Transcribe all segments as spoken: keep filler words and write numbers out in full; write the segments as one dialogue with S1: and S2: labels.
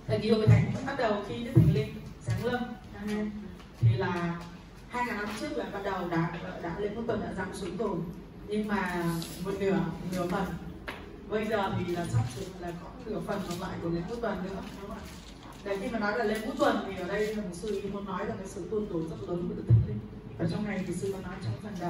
S1: thời kỳ hội thánh bắt đầu khi Đức Thánh Linh giáng lâm, thì là hai ngàn năm trước là bắt đầu đã đã lễ Ngũ Tuần đã giáng xuống rồi, nhưng mà một nửa nửa phần. Bây giờ thì là sắp xuống là có nửa phần còn lại của lễ Ngũ Tuần nữa, đúng không ạ? Để khi mà nói là lễ Ngũ Tuần thì ở đây là một sư ý muốn nói là cái sự tuôn đổ rất lớn của Đức Thánh Linh. Ở trong này thì sư có nói trong phần đầu.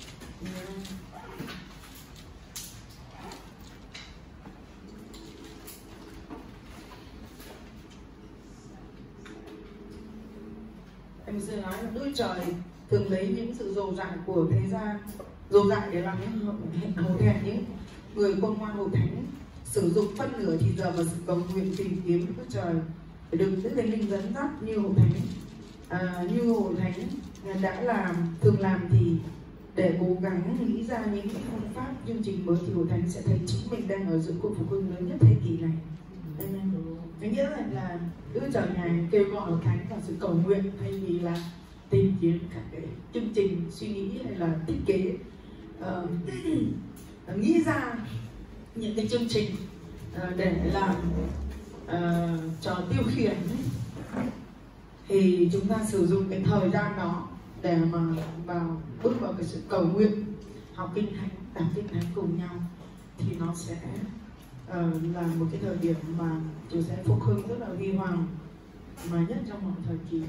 S1: Em sư nói là Đức Trời thường lấy những sự dồi dào của thế gian, dồi dào để làm những hầu thẹn những người khôn ngoan hầu thánh, sử dụng phân nửa thì giờ vào sự cầu nguyện tìm kiếm Đức Trời để được Đức Thánh Linh dẫn dắt như hầu thánh, à, như hầu thánh đã làm thường làm thì để cố gắng nghĩ ra những phương pháp chương trình mới thì hầu thánh sẽ thấy chính mình đang ở giữa cuộc phục hưng lớn nhất thế kỷ này. Có nghĩa là, là Đức Trời Ngài kêu gọi hầu thánh vào sự cầu nguyện thay vì là tìm kiếm các cái chương trình suy nghĩ hay là thiết kế, uh, nghĩ ra những cái chương trình uh, để làm uh, trò tiêu khiển, thì chúng ta sử dụng cái thời gian đó để mà vào bước vào cái sự cầu nguyện, học kinh thánh, đọc kinh thánh cùng nhau, thì nó sẽ uh, là một cái thời điểm mà Chúa sẽ phục hưng rất là huy hoàng mà nhất trong mọi thời kỳ.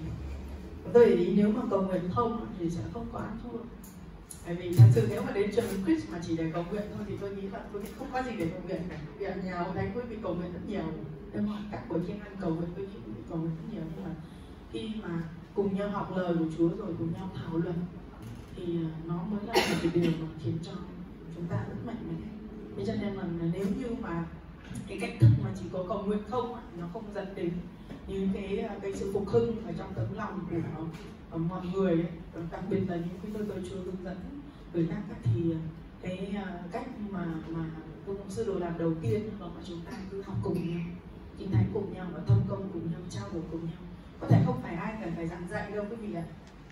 S1: Tôi để ý nếu mà cầu nguyện không thì sẽ không có ăn thua. Bởi vì thật sự nếu mà đến trường Christ mà chỉ để cầu nguyện thôi thì tôi nghĩ là tôi không có gì để cầu nguyện cả. Vì ở nhà ông Thánh quý vị cầu nguyện rất nhiều, nhưng mà các buổi thiên ăn cầu nguyện quý vị cầu nguyện rất nhiều, nhưng mà khi mà cùng nhau học lời của Chúa rồi cùng nhau thảo luận thì nó mới là một cái điều mà khiến cho chúng ta rất mạnh mẽ. Thế cho nên là nếu như mà cái cách thức mà chỉ có cầu nguyện không nó không dẫn đến những cái cái sự phục hưng ở trong tấm lòng của ở mọi người ấy, đặc biệt là những cái tôi tôi Chúa hướng dẫn người khác, thì cái cách mà mà công sư đồ làm đầu tiên đó là chúng ta cứ học cùng nhau, kinh thánh cùng nhau và thông công cùng nhau, trao đổi cùng nhau. Có thể không phải ai cần phải giảng dạy đâu quý vị ạ,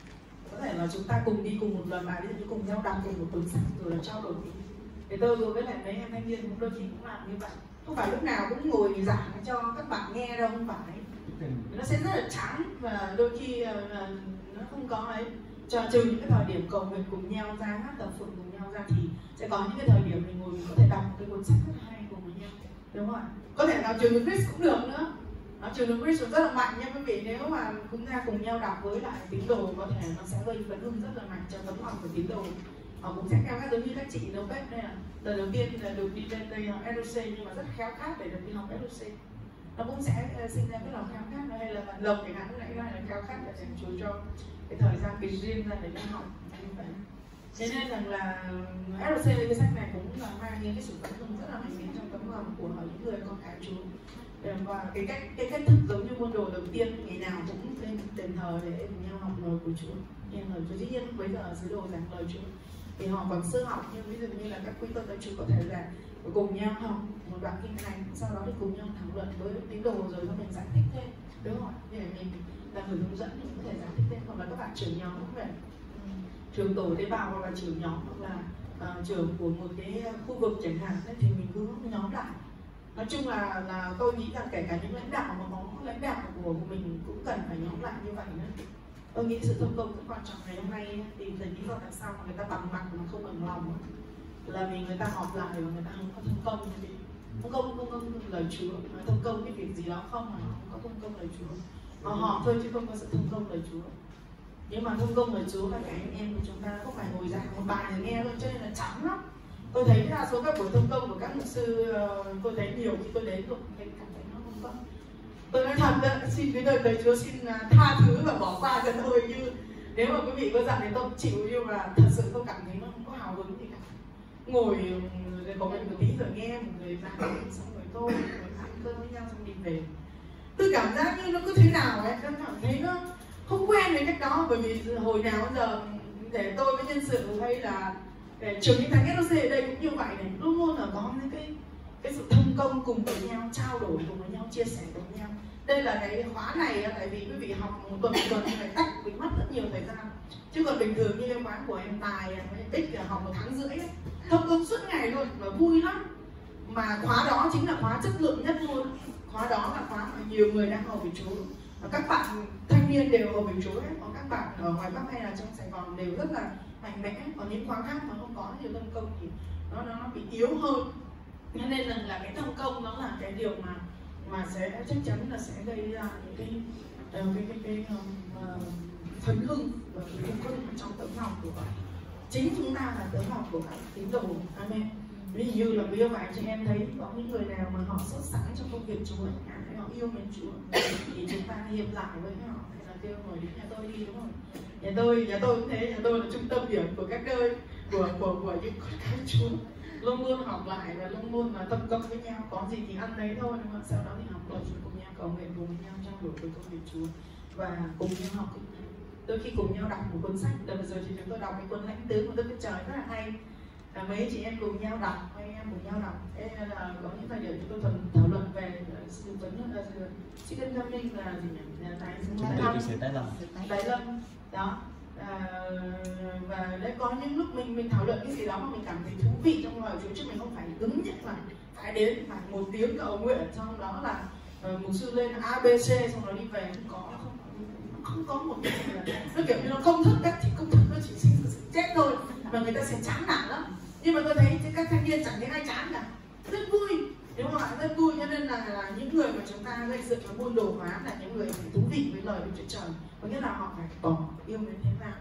S1: có thể là chúng ta cùng đi cùng một lần bài, ví dụ như cùng nhau đọc cùng một cuốn sách rồi là trao đổi. Thì tôi rồi với lại mấy em thanh niên cũng đôi khi cũng làm như vậy, không phải lúc nào cũng ngồi giảng cho các bạn nghe đâu, không phải, nó sẽ rất là chán và đôi khi uh, nó không có ấy. Cho trừ những cái thời điểm cầu nguyện cùng nhau ra, hát tập phượng cùng nhau ra, thì sẽ có những cái thời điểm mình ngồi mình có thể đọc một cái cuốn sách rất hay cùng với nhau, đúng không ạ? Có thể nào trường Christ cũng được nữa. Nó trường Christ rất là mạnh nha quý vị, nếu mà chúng ta cùng nhau đọc với lại tín đồ có thể nó sẽ gây phấn hưng rất là mạnh cho tấm lòng của tín đồ. Họ cũng sẽ khéo khát giống như các chị nấu bếp đây, là lần đầu tiên là được đi lên đây học ét ô xê nhưng mà rất khéo khát để được đi học ét ô xê. Nó cũng sẽ sinh ra cái lòng khéo khát, hay là bạn Lộc chẳng hạn, lại là khéo khát để dành Chúa cho cái thời gian bình riêng ra để đi học như vậy. Thế nên rằng là ét ô xê cái sách này cũng là mang những cái sự phấn hưng rất là mạnh mẽ trong tấm lòng của những người con cái Chúa. Và cái cách cái cách thức giống như môn đồ đầu tiên, ngày nào cũng lên đền thờ để cùng nhau học lời của Chúa, nghe lời Chúa. Dĩ nhiên bây giờ sứ đồ giảng lời Chúa thì họ còn sơ học, nhưng ví dụ như là các quý tông Chúa có thể là cùng nhau học một đoạn kinh thánh, sau đó thì cùng nhau thảo luận với tín đồ rồi cho mình giải thích thêm, đúng không? Để mình là người hướng dẫn thì có thể giải thích thêm, hoặc là các bạn trưởng nhóm cũng vậy, trưởng tổ tế bào hoặc là trưởng nhóm hoặc là uh, trưởng của một cái khu vực chẳng hạn ấy, thì mình cứ nhóm lại. Nói chung là là tôi nghĩ là kể cả những lãnh đạo mà có lãnh đạo của mình cũng cần phải nhóm lại như vậy nữa. Tôi nghĩ sự thông công rất quan trọng. Ngày hôm nay thì thầy lý do tại sao mà người ta bằng mặt mà không bằng lòng là vì người ta họp lại và người ta không có thông công. Thông công không có lời Chúa, nói thông công cái việc gì đó không mà không có thông công lời Chúa. Họ họp thôi chứ không có sự thông công lời Chúa. Nhưng mà thông công lời Chúa là cái anh em của chúng ta không phải ngồi giảng một bài để nghe thôi, cho nên là chán lắm. Tôi thấy đa số các buổi thông công của các mục sư, tôi thấy nhiều khi tôi đến rồi thấy cảm thấy nó không có. Tôi nói thật đấy, xin cái đời đời Chúa xin tha thứ và bỏ qua cho tôi, như nếu mà quý vị có dặn thì tôi chịu, nhưng mà thật sự tôi cảm thấy nó không có hào hứng gì cả. Ngồi rồi có mình một tí rồi nghe một người giảng xong rồi tôi ăn cơm với nhau xong đi về. Tôi cảm giác như nó cứ thế nào ấy, tôi cảm thấy nó không quen với cách đó, bởi vì hồi nào bây giờ để tôi với nhân sự hay là trường kinh thánh ét ô xê ở đây cũng như vậy này, luôn luôn là có những cái cái sự thông công cùng với nhau, trao đổi cùng với nhau, chia sẻ với nhau. Đây là cái khóa này, tại vì quý vị học một tuần một tuần phải tách, bị mất rất nhiều thời gian. Chứ còn bình thường như cái khóa của em Tài, em Bích là học một tháng rưỡi ấy, thông công suốt ngày luôn và vui lắm. Mà khóa đó chính là khóa chất lượng nhất luôn. khóa đó là khóa mà nhiều người đang hầu việc Chúa, và các bạn thanh niên đều hầu việc Chúa hết, còn các bạn ở ngoài Bắc hay là trong Sài Gòn đều rất là mạnh mẽ. Còn những khóa khác mà không có nhiều phân công thì nó nó bị yếu hơn, cho nên là, là cái phân công nó là cái điều mà mà sẽ chắc chắn là sẽ gây ra những cái cái cái cái, cái uh, phấn hưng và cái phân khích trong tấm lòng của bạn. Chính chúng ta là tấm lòng của các tín đồ. Amen. Ví dụ như là quý ông bà chị em thấy có những người nào mà họ sốt sắng trong công việc Chúa, hay họ yêu mến Chúa, thì chúng ta hiệp lại với họ, hay là kêu ngồi đến nhà tôi đi, đúng không? Nhà tôi, nhà tôi cũng thế, nhà tôi là trung tâm điểm của các nơi của của của những con cái Chúa, luôn luôn họp lại và luôn luôn là tập công với nhau, có gì thì ăn đấy thôi, đúng không? Sau đó thì học lời Chúa cùng nhau, cầu nguyện cùng nhau, trao đổi với công việc Chúa và cùng nhau học. Đôi khi cùng nhau đọc một cuốn sách. Đợt vừa rồi thì chúng tôi đọc cái cuốn Lãnh Tứ của Đức Chúa Trời rất là hay. À, mấy chị em cùng nhau đọc, mấy em cùng nhau đọc. Thế là có những thời điểm chúng tôi thuần thảo luận về sự vấn là sĩ Kinh Tâm Linh là gì nhỉ? Tái
S2: tái lâm.
S1: Tái lâm đó. À, và đấy có những lúc mình mình thảo luận cái gì đó mà mình cảm thấy thú vị trong lời Chúa, chứ mình không phải cứng nhắc là phải đến phải một tiếng cầu nguyện, trong đó là uh, mục sư lên a bê xê xong rồi đi về, không có không, không có một cái gì là nó kiểu như nó không thức cách thì không thức, nó chỉ sinh sự chết thôi, mà người ta sẽ chán nản lắm. Nhưng mà tôi thấy các thanh niên chẳng thấy ai chán cả, rất vui, đúng không ạ? Rất vui. Cho nên là, là những người mà chúng ta gây dựng và buôn đồ hóa là những người phải thú vị với lời Đức Chúa Trời, có nghĩa là họ phải bỏ yêu mến thế nào.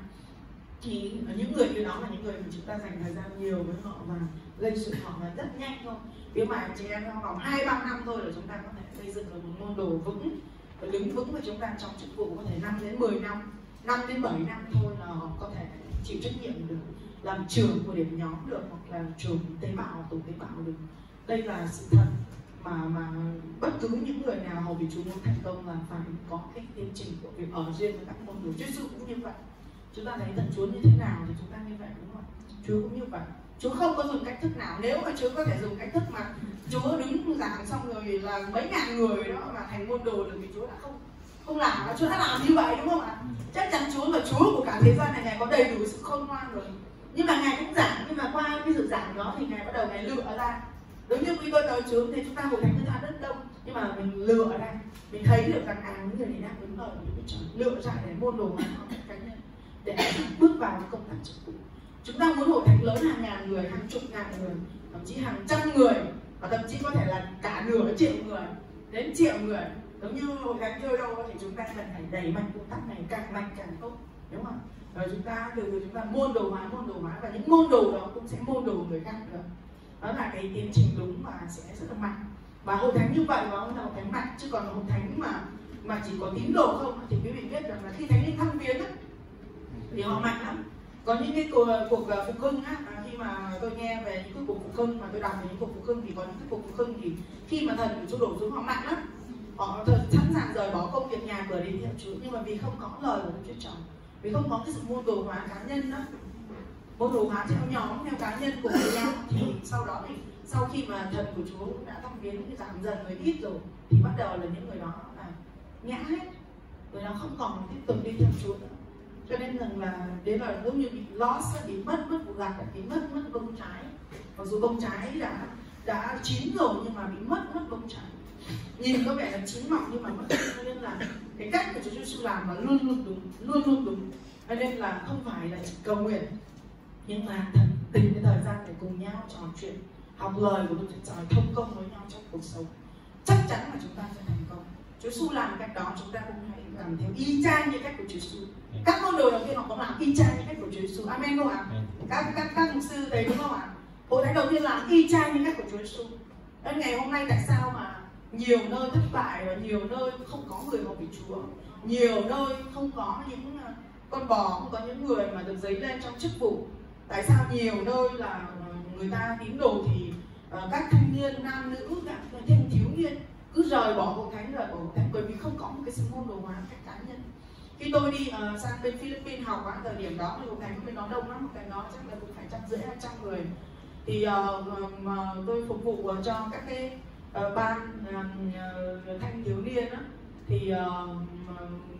S1: Thì những người như đó là những người mà chúng ta dành thời gian nhiều với họ và gây dựng họ là rất nhanh thôi. Nếu mà chị em trong vòng hai ba năm thôi là chúng ta có thể gây dựng được một môn đồ vững, đứng vững với chúng ta trong chức vụ có thể năm đến mười năm, năm đến bảy năm thôi là họ có thể chịu trách nhiệm được, làm trưởng của điểm nhóm được, hoặc là trưởng tế bào, tổ tế bào được. Đây là sự thật mà mà bất cứ những người nào hầu việc Chúa muốn thành công là phải có cái tiến trình của việc ở riêng với các môn đồ. Chúa Giêsu cũng như vậy. Chúng ta thấy thần Chúa như thế nào thì chúng ta như vậy, đúng không? Chúa cũng như vậy. Chúa không có dùng cách thức nào. Nếu mà Chúa có thể dùng cách thức mà Chúa đứng giảng xong rồi là mấy ngàn người đó mà thành môn đồ được thì Chúa đã không không làm. Chúa đã làm như vậy, đúng không ạ? Chắc chắn Chúa là Chúa của cả thế gian này, Ngài có đầy đủ sự khôn ngoan rồi. Nhưng mà Ngài cũng giảng, nhưng mà qua cái sự giảng đó thì Ngài bắt đầu Ngài lựa ra. Giống như khi tôi tới Chúa thì chúng ta hội thánh chúng ta rất đông, nhưng mà mình lựa ở đây, mình thấy được rằng à những người này đang đứng lời của Đức Chúa Trời, lựa ra để môn đồ mà họ cá nhân để bước vào cái công tác chức vụ. Chúng ta muốn hội thánh lớn hàng ngàn người, hàng chục ngàn người, thậm chí hàng trăm người, và thậm chí có thể là cả nửa triệu người, đến triệu người. Giống như hội thánh Chơi Đâu thì chúng ta cần phải đẩy mạnh công tác này càng mạnh càng tốt, đúng không? Rồi chúng ta từ từ chúng ta môn đồ hóa, môn đồ hóa, và những môn đồ đó cũng sẽ môn đồ người khác nữa. Đó là cái tiến trình đúng và sẽ rất là mạnh. Và hội thánh như vậy nó là hội thánh mạnh, chứ còn hội thánh mà mà chỉ có tín đồ không thì quý vị biết rằng là khi thánh linh thăng biến á thì họ mạnh lắm. Có những cái cuộc, cuộc phục hưng á, khi mà tôi nghe về những cái cuộc phục hưng, mà tôi đọc về những cuộc phục hưng thì có những cái cuộc phục hưng thì khi mà thần của Chúa đổ xuống họ mạnh lắm, họ sẵn sàng rời bỏ công việc nhà cửa đến theo Chúa, nhưng mà vì không có lời của Đức Chúa Trời, vì không có cái sự môn đồ hóa cá nhân đó, môn đồ hóa theo nhóm, theo cá nhân cùng với nhau, thì sau đó thì sau khi mà thần của Chúa đã thăng biến, giảm dần người ít rồi, thì bắt đầu là những người đó là ngã hết, người đó không còn tiếp tục đi theo Chúa nữa. Cho nên rằng là đến là giống như bị lost, bị mất mất vụ gặt, bị mất mất bông trái. Mặc dù bông trái đã đã chín rồi nhưng mà bị mất mất bông trái. Nhìn có vẻ là chín mọng nhưng mà mất. Cho nên là cái cách của Chúa Giêsu làm là luôn luôn đúng, luôn luôn đúng. Cho nên là không phải là chỉ cầu nguyện, nhưng mà thật tìm cái thời gian để cùng nhau trò chuyện, học lời của Đức Chúa Trời, thông công với nhau trong cuộc sống. Chắc chắn là chúng ta sẽ thành công. Chúa Giêsu làm cách đó, chúng ta cũng hãy làm theo y chang như cách của Chúa Giêsu. Các môn đồ đầu tiên họ cũng làm y chang như cách của Chúa Giêsu. Amen không ạ? Các các các mục sư thấy đúng không ạ? Hội thánh đầu tiên làm y chang như cách của Chúa Giêsu. Nên ngày hôm nay tại sao mà nhiều nơi thất bại và nhiều nơi không có người hầu việc Chúa, nhiều nơi không có những con bò, không có những người mà được dấy lên trong chức vụ. Tại sao nhiều nơi là người ta tín đồ thì uh, các thanh niên nam nữ, các thanh thiếu niên cứ rời bỏ hội thánh, rời bỏ hội thánh bởi vì không có một cái sự môn đồ hóa cách cá nhân. Khi tôi đi uh, sang bên Philippines học á, thời điểm đó thì hội thánh bên đó đông lắm, một cái đó chắc là cũng phải trăm rưỡi hai trăm người. Thì uh, mà tôi phục vụ uh, cho các cái uh, ban uh, thanh thiếu niên á, thì uh,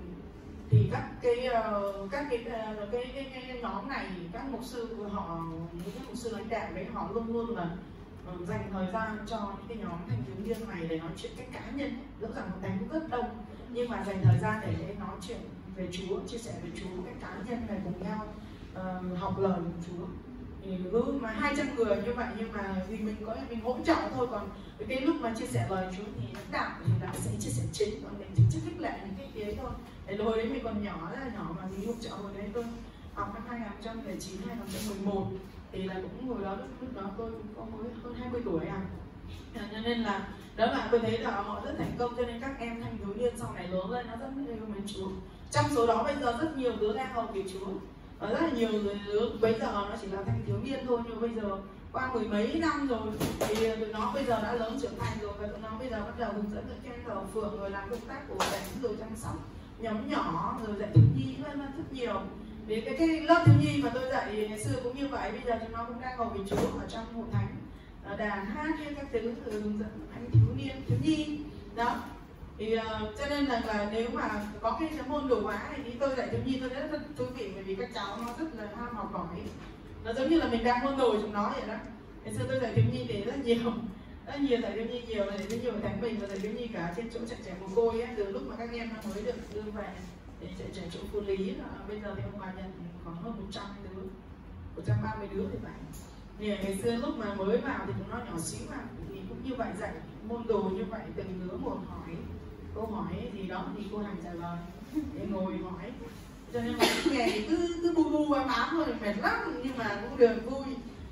S1: thì các cái uh, các cái, uh, cái, cái, cái, cái nhóm này, các mục sư họ, những cái mục sư lãnh đạo đấy họ luôn luôn là uh, dành thời gian cho những cái nhóm thanh thiếu niên này để nói chuyện cách cá nhân. Dẫu rằng một đánh cũng rất đông, nhưng mà dành thời gian để, để nói chuyện về Chúa, chia sẻ về Chúa cách cá nhân này, cùng nhau uh, học lời của Chúa. Thì cứ mà hai trăm người như vậy, nhưng mà vì mình có mình hỗ trợ thôi, còn cái lúc mà chia sẻ lời Chúa thì lãnh đạo thì đã sẽ chia sẻ chính, còn mình chỉ chức khích lệ những cái đấy thôi. Để hồi đấy mình còn nhỏ, rất là nhỏ, mà mình hỗ trợ hồi đấy tôi học năm hai nghìn không trăm lẻ chín hai nghìn không trăm mười một thì là cũng hồi đó lúc, lúc đó tôi cũng có mới hơn hai mươi tuổi à. Cho nên là đó là tôi thấy là họ rất thành công, cho nên các em thanh thiếu niên sau này lớn lên nó rất yêu mến Chúa. Trong số đó bây giờ rất nhiều đứa đang học về Chúa, và rất là nhiều đứa bây giờ nó chỉ là thanh thiếu niên thôi, nhưng bây giờ qua mười mấy năm rồi thì tụi nó bây giờ đã lớn trưởng thành rồi, và tụi nó bây giờ bắt đầu hướng dẫn cho em thờ phượng, rồi làm công tác của dạy, rồi chăm sóc nhóm nhỏ, rồi dạy thiếu nhi vân vân rất nhiều. Vì cái, cái lớp thiếu nhi mà tôi dạy ngày xưa cũng như vậy, bây giờ chúng nó cũng đang ngồi với Chúa ở trong hội thánh, đàn hát hay các thứ, rồi hướng dẫn anh thiếu niên, thiếu nhi đó. Thì uh, cho nên là, là nếu mà có cái môn đồ hóa này thì tôi dạy thiếu nhi tôi rất rất thú vị, bởi vì các cháu nó rất là ham học hỏi, nó giống như là mình đang môn đồ chúng nó vậy đó. Ngày xưa tôi dạy thiếu nhi thì rất nhiều, rất nhiều dạy thiếu nhi nhiều, dạy thiếu nhi ở Thánh Bình và dạy thiếu nhi cả trên chỗ trẻ trẻ mồ côi ấy, từ lúc mà các em nó mới được đưa về để trẻ trẻ chỗ Phú Lý, là bây giờ thì ông bà nhận khoảng hơn một trăm đứa, một trăm ba mươi đứa thì phải. Thì ngày xưa lúc mà mới vào thì chúng nó nhỏ xíu mà thì cũng như vậy, dạy môn đồ như vậy, từng đứa một hỏi câu hỏi gì đó thì cô Hằng trả lời, để ngồi hỏi. Cho nên là cái nghề thì cứ cứ bu bu ám ám thôi, mệt lắm, nhưng mà cũng được vui.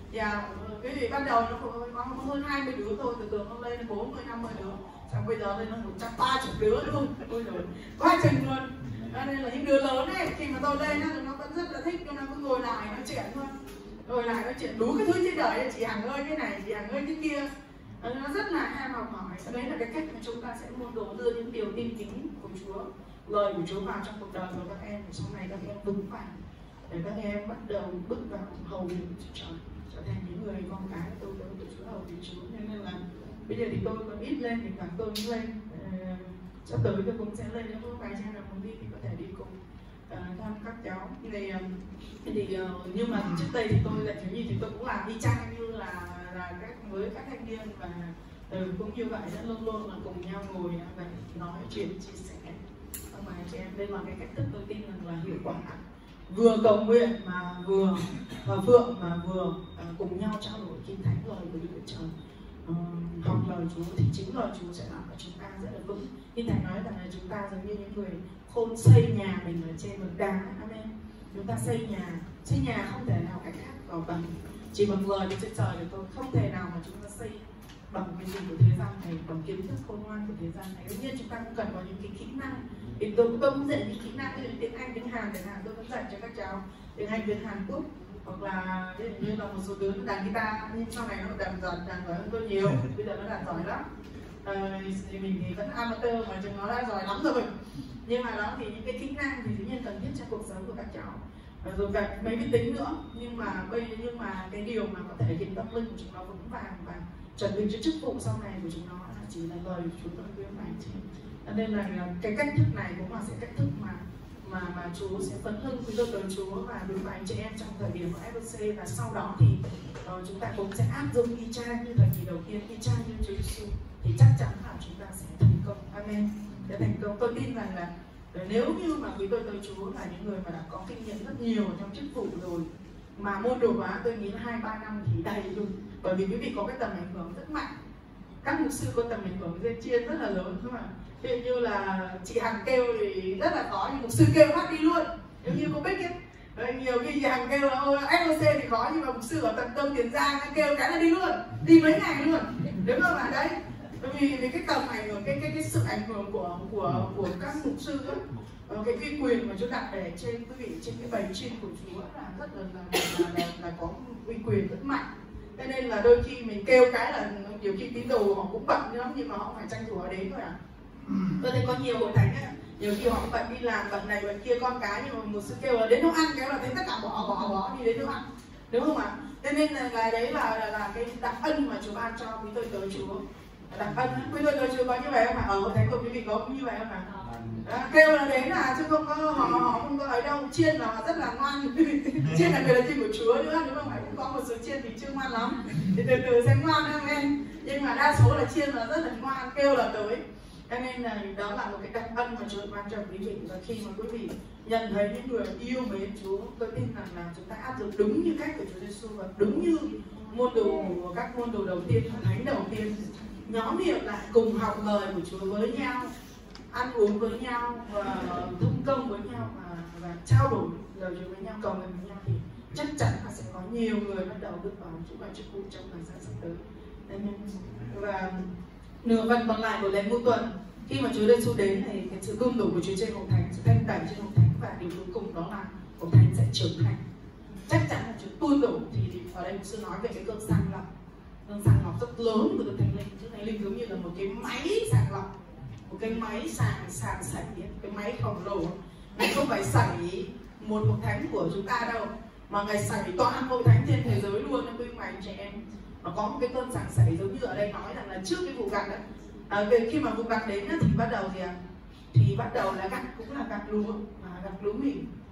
S1: Và cái gì ban đầu nó có hơn hai mươi đứa thôi, từ từ nó lên bốn mươi năm mươi đứa, xong bây giờ lên nó một trăm ba mươi đứa luôn, ôi rồi quá chừng luôn. Cho nên là những đứa lớn ấy, khi mà tôi lên thì nó vẫn rất là thích, cho nó cứ ngồi lại nói chuyện thôi, ngồi lại nói chuyện đủ cái thứ trên đời, chị Hằng ơi cái này, chị Hằng ơi cái kia. Nó rất là ham học hỏi. Đấy là cái cách mà chúng ta sẽ môn đồ đưa những điều tin kính của Chúa, lời của Chúa vào trong cuộc đời của các em, để sau này các em vững vàng, để các em bắt đầu bước vào hầu việc của Chúa Trời, trở thành những người con cái tôi lớn của Chúa, hầu việc Chúa. Nên là bây giờ thì tôi còn ít lên thì càng tôi mới lên, sắp tới tôi cũng sẽ lên, nếu có vài cha nào muốn đi thì có thể đi cùng uh, thăm các cháu. Thì, uh, thì uh, nhưng mà trước đây thì tôi dạy thiếu nhi thì tôi cũng làm y chang như là là các với các thanh niên, và ừ, cũng như vậy, sẽ luôn luôn là cùng nhau ngồi và nói chuyện, chia sẻ các bài trẻ em. Đây là cái cách thức tôi tin rằng là hiệu quả, vừa cầu nguyện mà vừa và phượng mà vừa uh, cùng nhau trao đổi kinh thánh, lời của Đức Chúa Trời, uh, học lời Chúa, thì chính lời Chúa sẽ làm cho chúng ta rất là vững. Kinh thánh nói rằng là chúng ta giống như những người khôn xây nhà mình ở trên bậc đá. Amen. Chúng ta xây nhà, xây nhà không thể nào cách khác vào bằng chỉ bằng lời Đức Chúa Trời được thôi, không thể nào mà chúng ta xây bằng cái gì của thế gian này, bằng kiến thức khôn ngoan của thế gian này. Đương nhiên chúng ta cũng cần có những cái kỹ năng. Thì tôi tôi cũng dạy những kỹ năng như tiếng Anh, tiếng Hàn chẳng hạn, tôi vẫn dạy cho các cháu tiếng Anh, tiếng Hàn Quốc, hoặc là như là một số đứa đàn guitar, nhưng sau này nó đàn giỏi, đàn giỏi hơn tôi nhiều, bây giờ nó đàn giỏi lắm. À, thì mình thì vẫn amateur mà chúng nó đã giỏi lắm rồi. Nhưng mà đó thì những cái kỹ năng thì dĩ nhiên cần thiết trong cuộc sống của các cháu, rồi cả mấy cái tính nữa. Nhưng mà bây nhưng mà cái điều mà có thể khiến tâm linh của chúng nó vững vàng và chuẩn bị cho chức vụ sau này của chúng nó là chỉ là lời của chúng tôi khuyên bài chị. Nên là cái cách thức này cũng là sẽ cách thức mà mà mà Chúa sẽ phấn hưng với tôi Chúa và đối với anh chị em trong thời điểm của ép lờ xê, và sau đó thì uh, chúng ta cũng sẽ áp dụng y chang như thời kỳ đầu tiên, y chang như Chúa Giêsu, thì chắc chắn là chúng ta sẽ thành công. Amen. Để thành công, tôi tin rằng là nếu như mà quý tôi tới Chúa là những người mà đã có kinh nghiệm rất nhiều trong chức vụ rồi, mà môn đồ hóa tôi nghĩ là hai ba năm thì đầy luôn, bởi vì quý vị có cái tầm ảnh hưởng rất mạnh. Các mục sư có tầm ảnh hưởng trên chiên rất là lớn, đúng không ạ? Ví dụ như là chị Hằng kêu thì rất là khó, nhưng mục sư kêu phát đi luôn, giống như cô Bích ấy. Rồi nhiều khi chị Hằng kêu là ép lờ xê thì khó, nhưng mà mục sư ở tận Tâm Tiền Giang kêu cái là đi luôn, đi mấy ngày luôn, đúng không ạ? Đấy, bởi vì, vì cái tầm ảnh hưởng, cái cái cái sự ảnh hưởng của của của các mục sư ấy, cái uy quyền mà Chúa đặt để trên quý vị, trên cái bầy chiên của Chúa là rất là là, là, là, là có uy quyền rất mạnh. Cho nên là đôi khi mình kêu cái là nhiều khi tín đồ họ cũng bận lắm, nhưng mà họ phải tranh thủ họ đến thôi à. Tôi thấy có nhiều hội thánh ấy, nhiều khi họ bận đi làm, bận này bận kia con cái, nhưng mà một sư kêu là đến nấu ăn cái là thấy tất cả bỏ bỏ bỏ đi đến nấu ăn, đúng không ạ? Thế nên là cái đấy là, là là cái đặc ân mà Chúa ban cho quý tôi tới Chúa. Đặc ân quý tôi tới Chúa có như vậy không ạ? Ở hội thánh của quý vị có như vậy không ạ? À, kêu là đến là chứ không có họ họ không có ở đâu. Chiên là rất là ngoan. Chiên là người là chiên của Chúa nữa, đúng không? Phải cũng có một số chiên thì chưa ngoan lắm, thì từ từ sẽ ngoan không em. Nhưng mà đa số là chiên là rất là ngoan, kêu là tới. Cho nên là đó là một cái đặc ân mà Chúa ban cho quý vị. Và khi mà quý vị nhận thấy những người yêu mến Chúa, tôi tin rằng là chúng ta áp dụng đúng như cách của Chúa Giêsu và đúng như môn đồ các môn đồ đầu tiên, thánh đầu tiên, nhóm hiệp lại cùng học lời của Chúa với nhau, ăn uống với nhau và thông công với nhau và, và trao đổi lời Chúa với nhau, cầu nguyện với nhau, thì chắc chắn là sẽ có nhiều người bắt đầu bước vào chúc bài chúc vụ trong thời gian sắp tới. Và nửa phần còn lại của lễ ngũ tuần, khi mà Chúa Giêsu đến thì cái sự tuôn đổ của Chúa trên hội thánh, sự thanh tẩy trên hội thánh, và điều cuối cùng đó là hội thánh sẽ trưởng thành. Chắc chắn là Chúa tuôn đổ, thì ở đây sư nói về cái cơn sàng lọc, cơn sàng lọc rất lớn của Đức Thánh Linh. Đức Thánh Linh giống như là một cái máy sàng lọc, một cái máy sàng sàng sảy, cái máy khổng lồ. Ngài không phải sảy một hội thánh của chúng ta đâu, mà Ngài sảy toàn hội thánh trên thế giới luôn. Quý mày trẻ em, nó có một cái cơn sàng sảy giống như ở đây nói rằng là trước cái vụ gặt đấy, à, khi mà vụ gặt đến thì bắt đầu thì thì bắt đầu là gặt cũng là gặt lúa, mà gặt lúa mì.